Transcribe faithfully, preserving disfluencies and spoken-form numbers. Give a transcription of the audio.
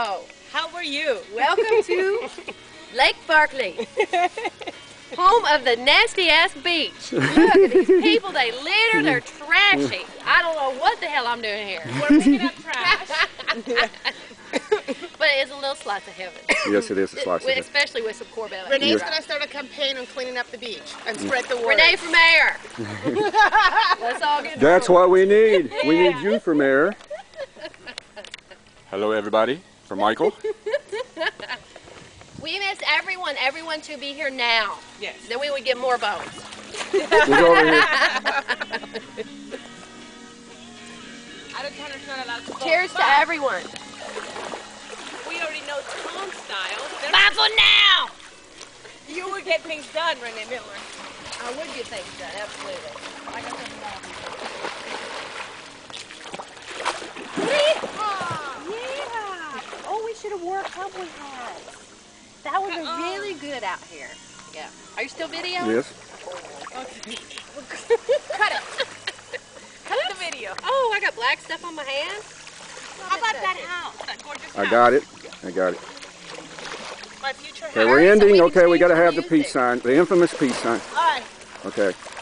Hello. How are you? Welcome to Lake Barkley, home of the nasty ass beach. Look at these people, they litter, they're trashy. I don't know what the hell I'm doing here. We're picking up trash. But it is a little slice of heaven. Yes, it is a slice of With- heaven. Especially with some Corbel. Renee's going to start a campaign on cleaning up the beach and spread the word. Renee for mayor. Let's all get That's drunk. what we need. We need you for mayor. Hello, everybody. For Michael. We miss everyone, everyone to be here now. Yes. Then we would get more votes. We'll go over here. Out-of-towners not allowed to vote. Cheers to But everyone. we already know Tom's style. Bye for now. You would get things done, Renee Miller. I would get things done, absolutely. I got something else. Yeah. Oh, we should have wore cowboy hats. That was Uh-uh. really good out here. Yeah. Are you still videoing? Yes. Okay. Cut it. Cut the video. Oh, I got black stuff on my hand. How about that house? That gorgeous I house? got it. I got it. My future Okay, house. we're Hurry so ending. we can Okay, we change got to the have the music. peace sign, the infamous peace sign. All right. Okay.